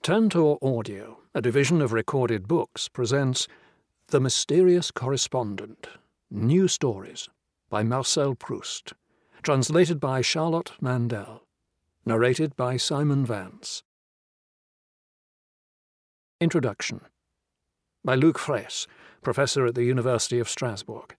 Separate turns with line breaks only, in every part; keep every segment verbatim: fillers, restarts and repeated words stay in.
Tantor Audio, a division of Recorded Books, presents The Mysterious Correspondent, New Stories by Marcel Proust, translated by Charlotte Mandel, narrated by Simon Vance. Introduction by Luc Fraisse, Professor at the University of Strasbourg.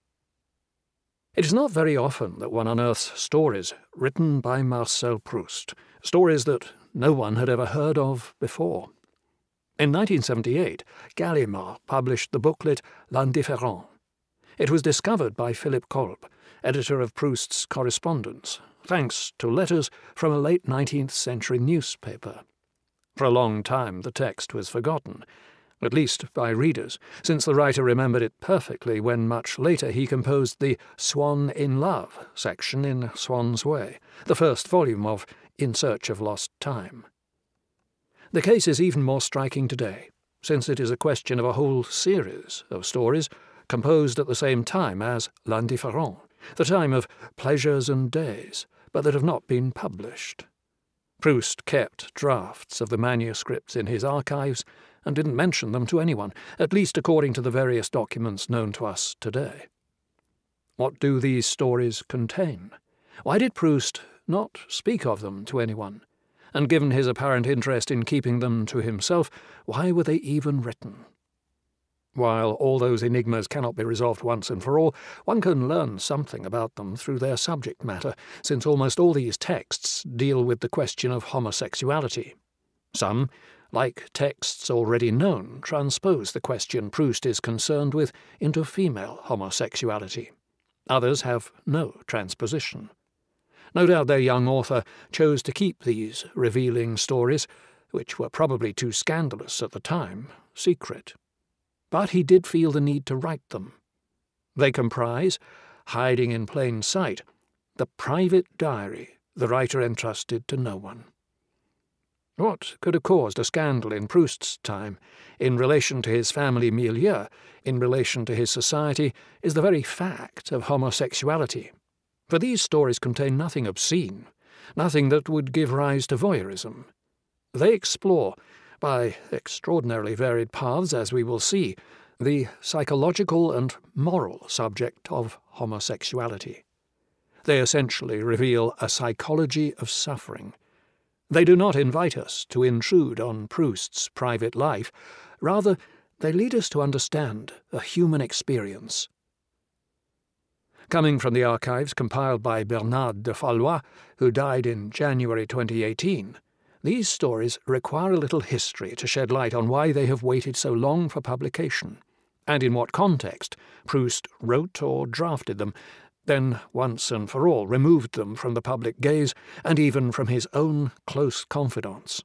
It is not very often that one unearths stories written by Marcel Proust, stories that no one had ever heard of before. In nineteen seventy-eight, Gallimard published the booklet L'Indifférent. It was discovered by Philip Kolb, editor of Proust's Correspondent, thanks to letters from a late nineteenth century newspaper. For a long time the text was forgotten, at least by readers, since the writer remembered it perfectly when much later he composed the Swan in Love section in Swan's Way, the first volume of In Search of Lost Time. The case is even more striking today, since it is a question of a whole series of stories composed at the same time as L'Indifférent, the time of pleasures and days, but that have not been published. Proust kept drafts of the manuscripts in his archives and didn't mention them to anyone, at least according to the various documents known to us today. What do these stories contain? Why did Proust not speak of them to anyone? And given his apparent interest in keeping them to himself, why were they even written? While all those enigmas cannot be resolved once and for all, one can learn something about them through their subject matter, since almost all these texts deal with the question of homosexuality. Some, like texts already known, transpose the question Proust is concerned with into female homosexuality. Others have no transposition. No doubt their young author chose to keep these revealing stories, which were probably too scandalous at the time, secret. But he did feel the need to write them. They comprise, hiding in plain sight, the private diary the writer entrusted to no one. What could have caused a scandal in Proust's time, in relation to his family milieu, in relation to his society, is the very fact of homosexuality. For these stories contain nothing obscene, nothing that would give rise to voyeurism. They explore, by extraordinarily varied paths, as we will see, the psychological and moral subject of homosexuality. They essentially reveal a psychology of suffering. They do not invite us to intrude on Proust's private life. Rather, they lead us to understand a human experience. Coming from the archives compiled by Bernard de Fallois, who died in January twenty eighteen, these stories require a little history to shed light on why they have waited so long for publication, and in what context Proust wrote or drafted them, then once and for all removed them from the public gaze and even from his own close confidants.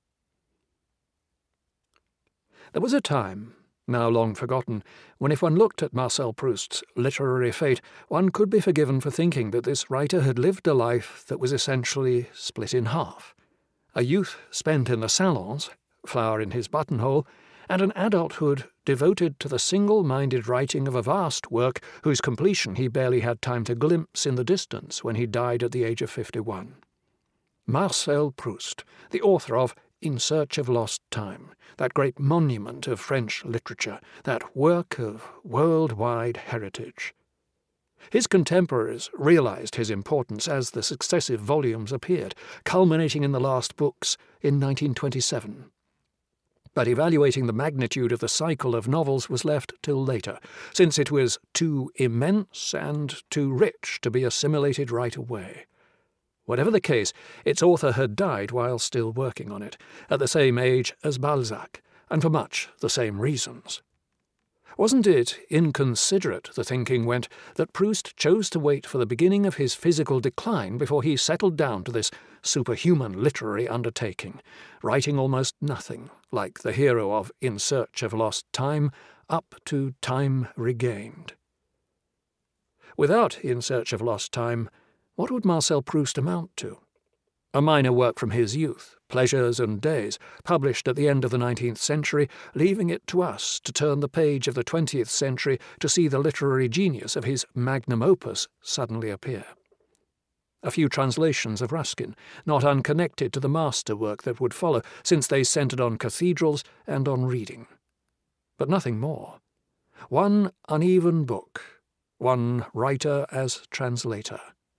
There was a time, now long forgotten, when if one looked at Marcel Proust's literary fate, one could be forgiven for thinking that this writer had lived a life that was essentially split in half. A youth spent in the salons, flower in his buttonhole, and an adulthood devoted to the single-minded writing of a vast work whose completion he barely had time to glimpse in the distance when he died at the age of fifty-one. Marcel Proust, the author of In Search of Lost Time, that great monument of French literature, that work of worldwide heritage. His contemporaries realized his importance as the successive volumes appeared, culminating in the last books in nineteen twenty-seven. But evaluating the magnitude of the cycle of novels was left till later, since it was too immense and too rich to be assimilated right away. Whatever the case, its author had died while still working on it, at the same age as Balzac, and for much the same reasons. Wasn't it inconsiderate, the thinking went, that Proust chose to wait for the beginning of his physical decline before he settled down to this superhuman literary undertaking, writing almost nothing, like the hero of In Search of Lost Time, up to Time Regained? Without In Search of Lost Time, what would Marcel Proust amount to? A minor work from his youth, Pleasures and Days, published at the end of the nineteenth century, leaving it to us to turn the page of the twentieth century to see the literary genius of his magnum opus suddenly appear. a few translations of Ruskin, not unconnected to the masterwork that would follow, since they centred on cathedrals and on reading. But nothing more. One uneven book, one writer as translator.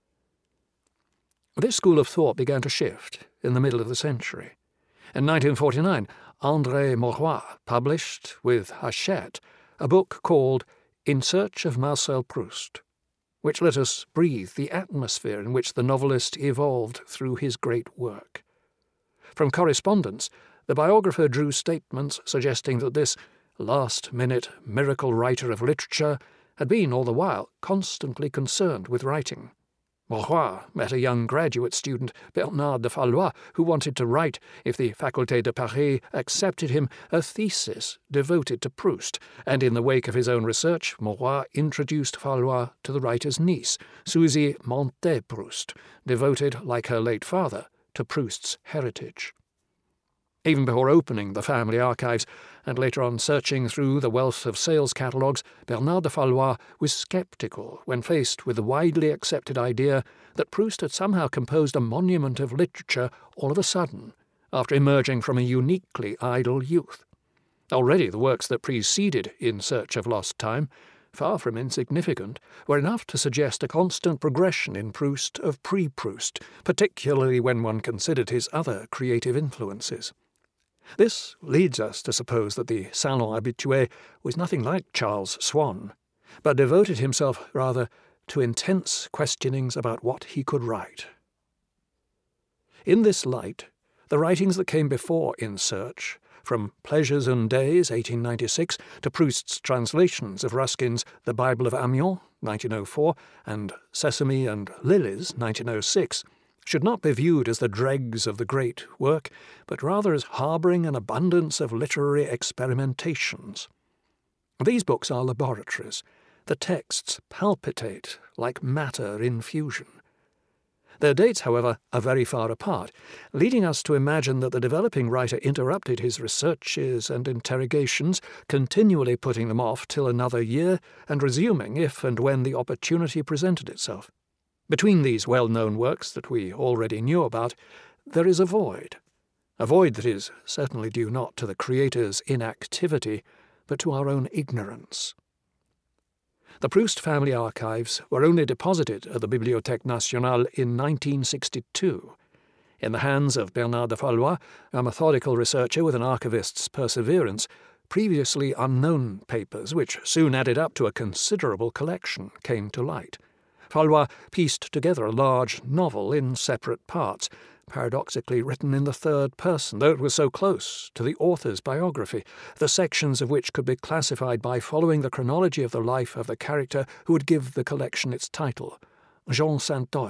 This school of thought began to shift in the middle of the century. In nineteen forty-nine, André Maurois published, with Hachette, a book called In Search of Marcel Proust, which let us breathe the atmosphere in which the novelist evolved through his great work. From correspondence, the biographer drew statements suggesting that this last-minute miracle writer of literature had been all the while constantly concerned with writing. Maurois met a young graduate student, Bernard de Fallois, who wanted to write, if the Faculté de Paris accepted him, a thesis devoted to Proust, and in the wake of his own research, Maurois introduced Fallois to the writer's niece, Suzy Montet-Proust, devoted, like her late father, to Proust's heritage. Even before opening the family archives, and later on searching through the wealth of sales catalogues, Bernard de Fallois was sceptical when faced with the widely accepted idea that Proust had somehow composed a monument of literature all of a sudden, after emerging from a uniquely idle youth. Already the works that preceded In Search of Lost Time, far from insignificant, were enough to suggest a constant progression in Proust of pre-Proust, particularly when one considered his other creative influences. This leads us to suppose that the salon habitué was nothing like Charles Swann, but devoted himself rather to intense questionings about what he could write. In this light, the writings that came before In Search, from Pleasures and Days, eighteen ninety-six, to Proust's translations of Ruskin's The Bible of Amiens, nineteen oh four, and Sesame and Lilies, nineteen oh six, should not be viewed as the dregs of the great work, but rather as harbouring an abundance of literary experimentations. These books are laboratories. The texts palpitate like matter in fusion. Their dates, however, are very far apart, leading us to imagine that the developing writer interrupted his researches and interrogations, continually putting them off till another year, and resuming if and when the opportunity presented itself. Between these well-known works that we already knew about, there is a void, a void that is certainly due not to the creator's inactivity, but to our own ignorance. The Proust family archives were only deposited at the Bibliothèque Nationale in nineteen sixty-two. In the hands of Bernard de Fallois, a methodical researcher with an archivist's perseverance, previously unknown papers, which soon added up to a considerable collection, came to light. Fallois pieced together a large novel in separate parts, paradoxically written in the third person, though it was so close to the author's biography, the sections of which could be classified by following the chronology of the life of the character who would give the collection its title, Jean Saint-Oeil.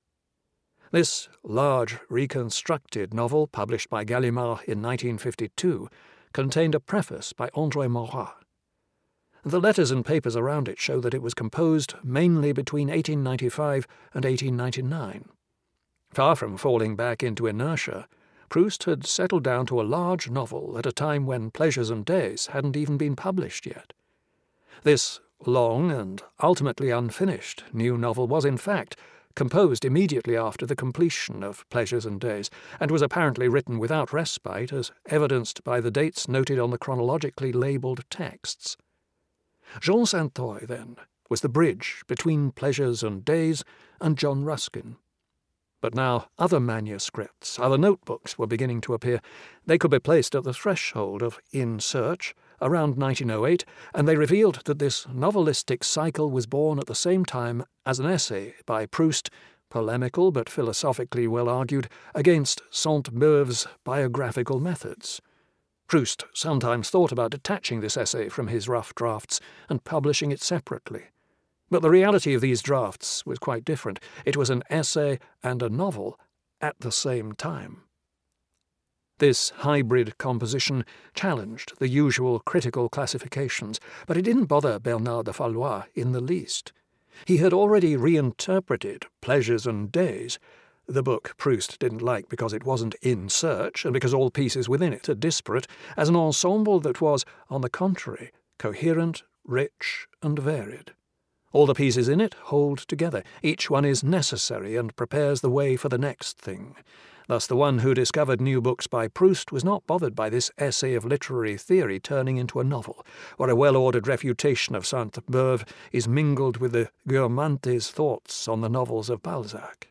This large, reconstructed novel, published by Gallimard in nineteen fifty-two, contained a preface by André Maurois. The letters and papers around it show that it was composed mainly between eighteen ninety-five and eighteen ninety-nine. Far from falling back into inertia, Proust had settled down to a large novel at a time when Pleasures and Days hadn't even been published yet. This long and ultimately unfinished new novel was, in fact, composed immediately after the completion of Pleasures and Days, and was apparently written without respite, as evidenced by the dates noted on the chronologically labelled texts. Jean Saint-Oeil, then, was the bridge between Pleasures and Days and John Ruskin. But now other manuscripts, other notebooks were beginning to appear. They could be placed at the threshold of In Search, around nineteen oh eight, and they revealed that this novelistic cycle was born at the same time as an essay by Proust, polemical but philosophically well argued, against Sainte-Beuve's biographical methods. Proust sometimes thought about detaching this essay from his rough drafts and publishing it separately. But the reality of these drafts was quite different. It was an essay and a novel at the same time. This hybrid composition challenged the usual critical classifications, but it didn't bother Bernard de Fallois in the least. He had already reinterpreted Pleasures and Days, the book Proust didn't like because it wasn't in search and because all pieces within it are disparate, as an ensemble that was, on the contrary, coherent, rich, and varied. All the pieces in it hold together. Each one is necessary and prepares the way for the next thing. Thus the one who discovered new books by Proust was not bothered by this essay of literary theory turning into a novel, where a well-ordered refutation of Sainte-Beuve is mingled with the gourmande's thoughts on the novels of Balzac.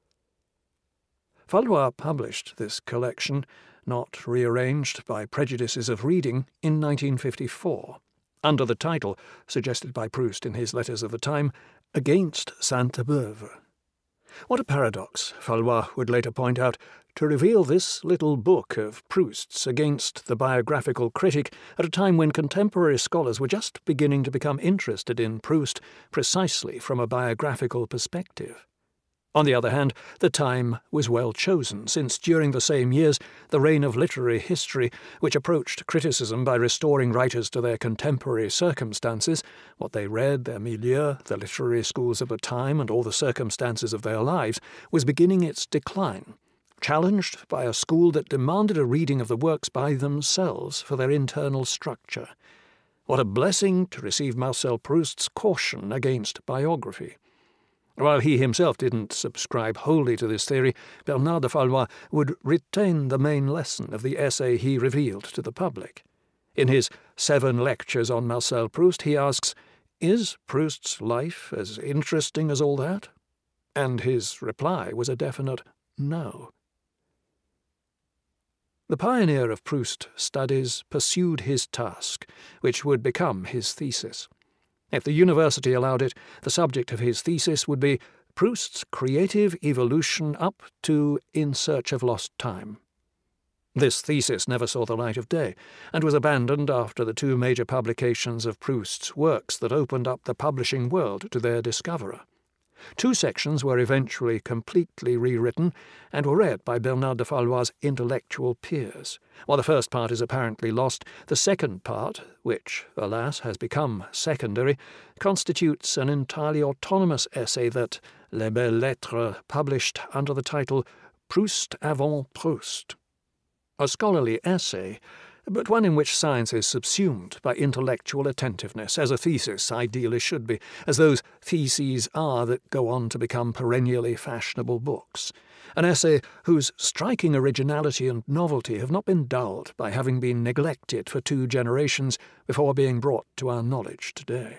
Valois published this collection, not rearranged by prejudices of reading, in nineteen fifty-four, under the title, suggested by Proust in his letters of the time, Against Sainte-Beuve. What a paradox, Valois would later point out, to reveal this little book of Proust's against the biographical critic at a time when contemporary scholars were just beginning to become interested in Proust precisely from a biographical perspective. On the other hand, the time was well chosen, since during the same years the reign of literary history, which approached criticism by restoring writers to their contemporary circumstances, what they read, their milieu, the literary schools of the time, and all the circumstances of their lives, was beginning its decline, challenged by a school that demanded a reading of the works by themselves for their internal structure. What a blessing to receive Marcel Proust's caution against biography! While he himself didn't subscribe wholly to this theory, Bernard de Valois would retain the main lesson of the essay he revealed to the public. In his Seven Lectures on Marcel Proust, he asks, "Is Proust's life as interesting as all that?" And his reply was a definite no. The pioneer of Proust studies pursued his task, which would become his thesis. If the university allowed it, the subject of his thesis would be Proust's creative evolution up to In Search of Lost Time. This thesis never saw the light of day, and was abandoned after the two major publications of Proust's works that opened up the publishing world to their discoverer. Two sections were eventually completely rewritten and were read by Bernard de Valois' intellectual peers. While the first part is apparently lost, the second part, which, alas, has become secondary, constitutes an entirely autonomous essay that Les Belles Lettres published under the title Proust avant Proust. A scholarly essay, but one in which science is subsumed by intellectual attentiveness, as a thesis ideally should be, as those theses are that go on to become perennially fashionable books. An essay whose striking originality and novelty have not been dulled by having been neglected for two generations before being brought to our knowledge today.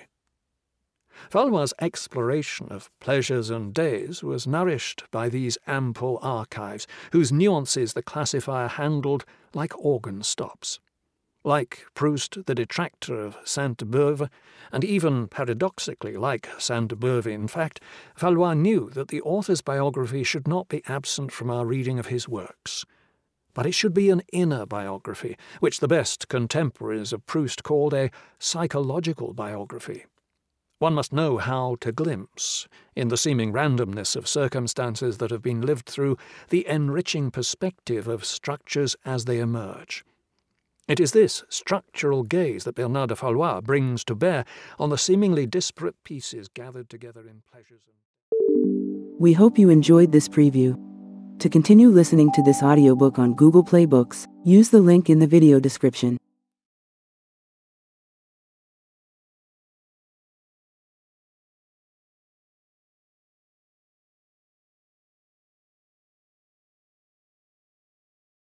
Valois' exploration of pleasures and days was nourished by these ample archives, whose nuances the classifier handled like organ stops. Like Proust, the detractor of Sainte-Beuve, and even paradoxically like Sainte-Beuve in fact, Valois knew that the author's biography should not be absent from our reading of his works. But it should be an inner biography, which the best contemporaries of Proust called a psychological biography. One must know how to glimpse, in the seeming randomness of circumstances that have been lived through, the enriching perspective of structures as they emerge. It is this structural gaze that Bernard de Valois brings to bear on the seemingly disparate pieces gathered together in pleasures. And...
We hope you enjoyed this preview. To continue listening to this audiobook on Google Play Books, use the link in the video description.